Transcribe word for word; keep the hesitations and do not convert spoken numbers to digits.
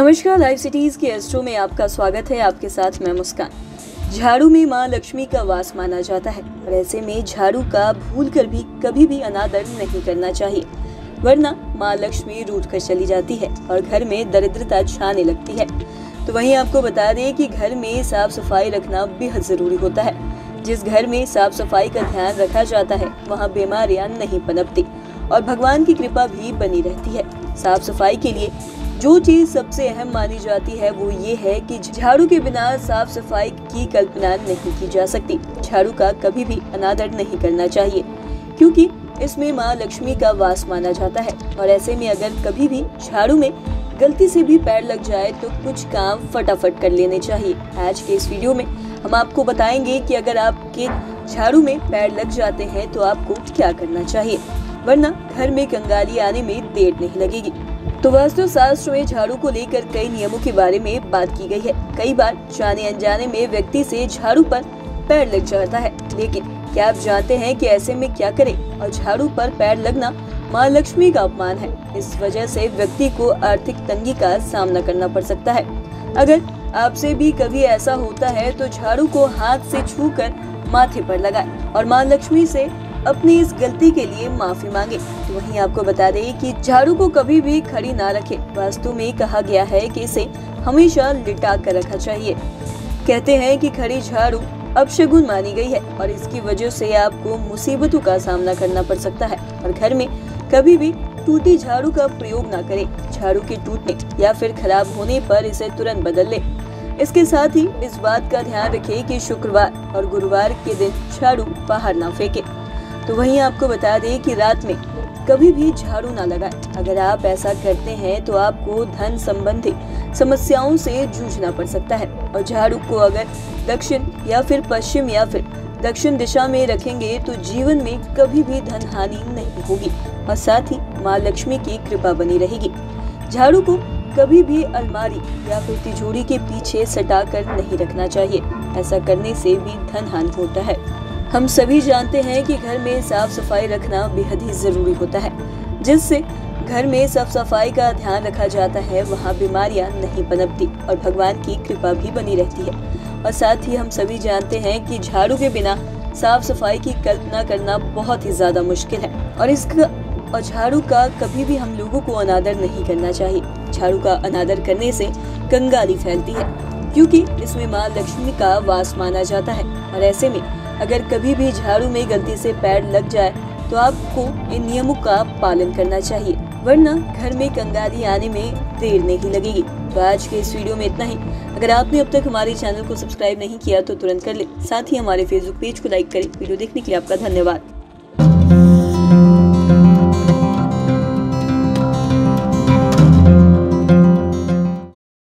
नमस्कार, live cities के astro में आपका स्वागत है। आपके साथ मैं मुस्कान। झाड़ू में मां लक्ष्मी का वास माना जाता है और ऐसे में झाड़ू का भूलकर भी कभी भी अनादर नहीं करना चाहिए, वरना मां लक्ष्मी रूठ कर चली जाती है और घर में दरिद्रता छाने लगती है। तो वहीं आपको बता दें कि घर में साफ सफाई रखना बेहद जरूरी होता है। जिस घर में साफ सफाई का ध्यान रखा जाता है वहाँ बीमारियां नहीं पनपती और भगवान की कृपा भी बनी रहती है। साफ सफाई के लिए जो चीज सबसे अहम मानी जाती है वो ये है कि झाड़ू के बिना साफ सफाई की कल्पना नहीं की जा सकती। झाड़ू का कभी भी अनादर नहीं करना चाहिए क्योंकि इसमें माँ लक्ष्मी का वास माना जाता है और ऐसे में अगर कभी भी झाड़ू में गलती से भी पैर लग जाए तो कुछ काम फटाफट कर लेने चाहिए। आज के इस वीडियो में हम आपको बताएंगे कि अगर आपके झाड़ू में पैर लग जाते हैं तो आपको क्या करना चाहिए, वरना घर में कंगाली आने में देर नहीं लगेगी। तो वास्तु शास्त्र में झाड़ू को लेकर कई नियमों के बारे में बात की गई है। कई बार जाने अनजाने में व्यक्ति से झाड़ू पर पैर लग जाता है, लेकिन क्या आप जानते हैं कि ऐसे में क्या करें? और झाड़ू पर पैर लगना माँ लक्ष्मी का अपमान है। इस वजह से व्यक्ति को आर्थिक तंगी का सामना करना पड़ सकता है। अगर आपसे भी कभी ऐसा होता है तो झाड़ू को हाथ से छूकर माथे पर लगाएं और माँ लक्ष्मी से अपनी इस गलती के लिए माफी मांगे। तो वहीं आपको बता दें कि झाड़ू को कभी भी खड़ी ना रखें। वास्तु में कहा गया है कि इसे हमेशा लिटा कर रखा चाहिए। कहते हैं कि खड़ी झाड़ू अपशगुन मानी गई है और इसकी वजह से आपको मुसीबतों का सामना करना पड़ सकता है। और घर में कभी भी टूटी झाड़ू का प्रयोग ना करें। झाड़ू के टूटने या फिर खराब होने पर इसे तुरंत बदल लें। इसके साथ ही इस बात का ध्यान रखें कि शुक्रवार और गुरुवार के दिन झाड़ू बाहर ना फेंके। तो वहीं आपको बता दें कि रात में कभी भी झाड़ू ना लगाएं। अगर आप ऐसा करते हैं तो आपको धन संबंधी समस्याओं से जूझना पड़ सकता है। और झाड़ू को अगर दक्षिण या फिर पश्चिम या फिर दक्षिण दिशा में रखेंगे तो जीवन में कभी भी धन हानि नहीं होगी और साथ ही माँ लक्ष्मी की कृपा बनी रहेगी। झाड़ू को कभी भी अलमारी या फिर तिजोरी के पीछे सटा कर नहीं रखना चाहिए। ऐसा करने से भी धन हानि होता है। हम सभी जानते हैं कि घर में साफ सफाई रखना बेहद ही जरूरी होता है। जिससे घर में साफ सफाई का ध्यान रखा जाता है वहाँ बीमारियां नहीं पनपती और भगवान की कृपा भी बनी रहती है। और साथ ही हम सभी जानते हैं कि झाड़ू के बिना साफ सफाई की कल्पना करना बहुत ही ज्यादा मुश्किल है और इसका और झाड़ू का कभी भी हम लोगों को अनादर नहीं करना चाहिए। झाड़ू का अनादर करने से कंगाली फैलती है क्योंकि इसमें माँ लक्ष्मी का वास माना जाता है। और ऐसे में अगर कभी भी झाड़ू में गलती से पैर लग जाए तो आपको इन नियमों का पालन करना चाहिए, वरना घर में कंगाली आने में देर नहीं लगेगी। तो आज के इस वीडियो में इतना ही। अगर आपने अब तक हमारे चैनल को सब्सक्राइब नहीं किया तो तुरंत कर ले। साथ ही हमारे फेसबुक पेज को लाइक करें। वीडियो देखने के लिए आपका धन्यवाद।